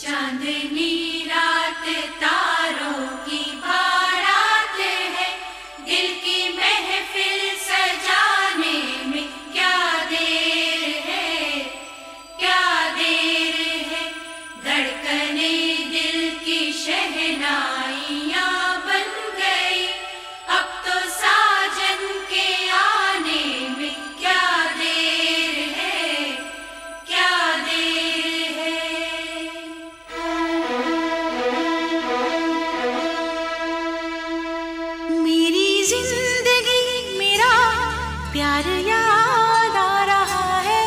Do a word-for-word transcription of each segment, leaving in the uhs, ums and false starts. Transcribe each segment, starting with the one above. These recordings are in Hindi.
चांदनी रात तारों की बारात है, दिल की महफिल सजाने में क्या देर है, क्या देर है। धड़कने दिल की शहनाइयाँ बन गई, अब तो साजन के आने में क्या देर है, क्या देर है। मेरी जिंदगी मेरा प्यार याद आ रहा है,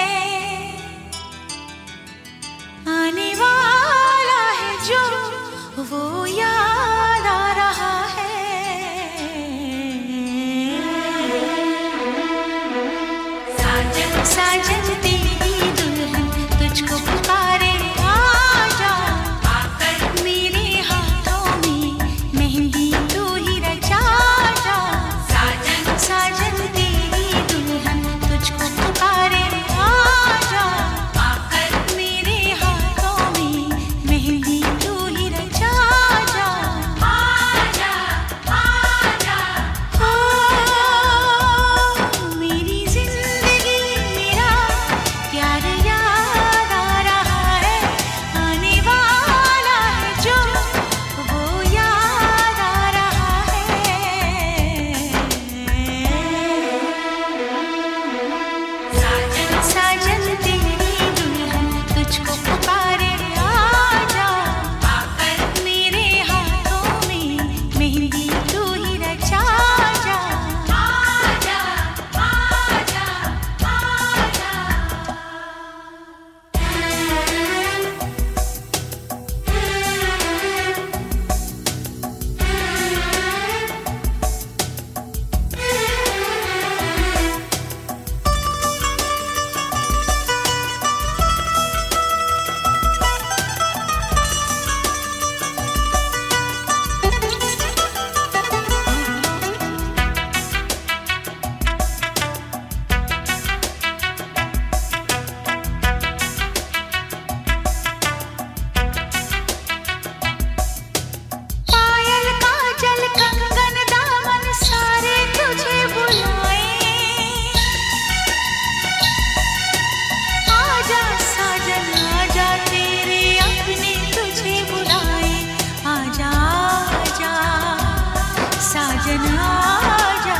आने वाला है जो वो याद आ रहा है। साजन साजन तेरी दुल्हन तुझको पुकारे, आजा आकर मेरे हाथों में मेहंदी तू ही रचा जा। साजन साजन तेरी दुल्हन तुझको पुकारे, आजा आकर मेरे हाथों में मेहंदी तू ही रचा जा। आजा आजा ओ मेरी जिंदगी मेरा प्यार याद आ रहा है, आने वाला है जो वो याद आ रहा है। साजन साजन तेरी दुल्हन तुझको पुकारे, आजा आकर मेरे हाथों में मेहंदी तू ही रचा जा। आजा आजा आजा। पायल काजल कंगन दामन सारे तुझे बुलाए, आजा साजन आजा तेरे अपने तुझे बुलाए, आजा आजा साजन आजा।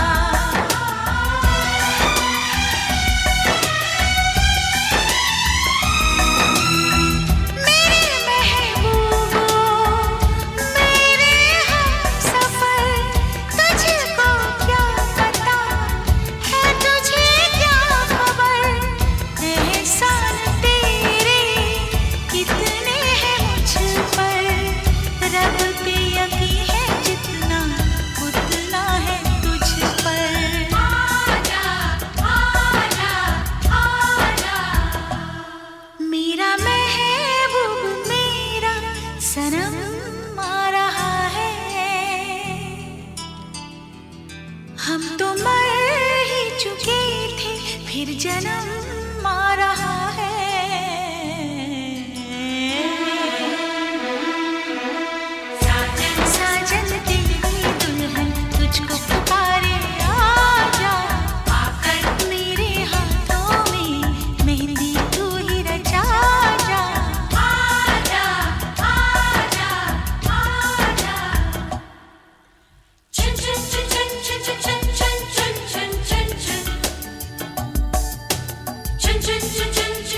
मेरे महबूबो मेरे हमसफर, तुझको क्या पता है तुझे क्या खबर, एहसान तेरे कितने हैं मुझ पर, रब पे यकीन है जितना उतना है तुझ पर। आजा आजा आजा। मेरा महबूब मेरा सनम आ रहा है, हम तो मर ही चुके थे फिर जन्म आ रहा है। साजन साजन तेरी दुल्हन तुझको पुकारे, आजा आकर मेरे हाथों में मेहंदी तू ही रचा जा। आजा आजा आजा। चुन चुन चुन चुन चुन चुन चुन चुन चुन चुन चुन चुन चुन चुन चुन चुन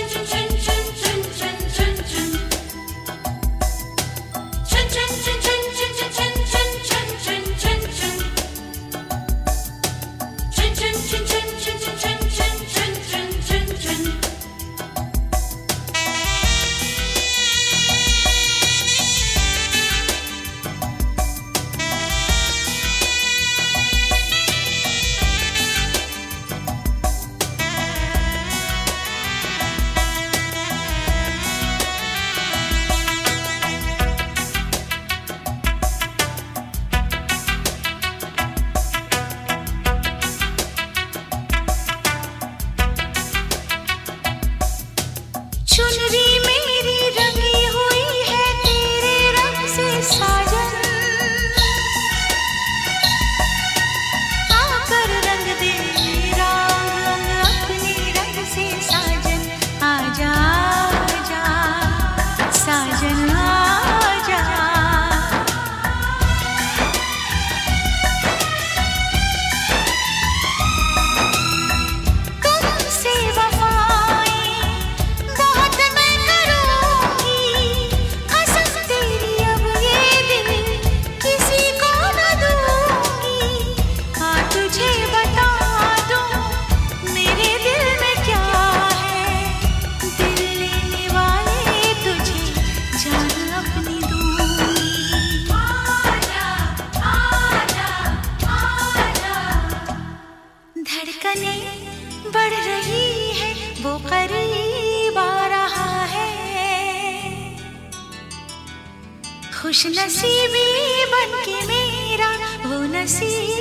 खुश नसीबी बन के मेरा वो नसीब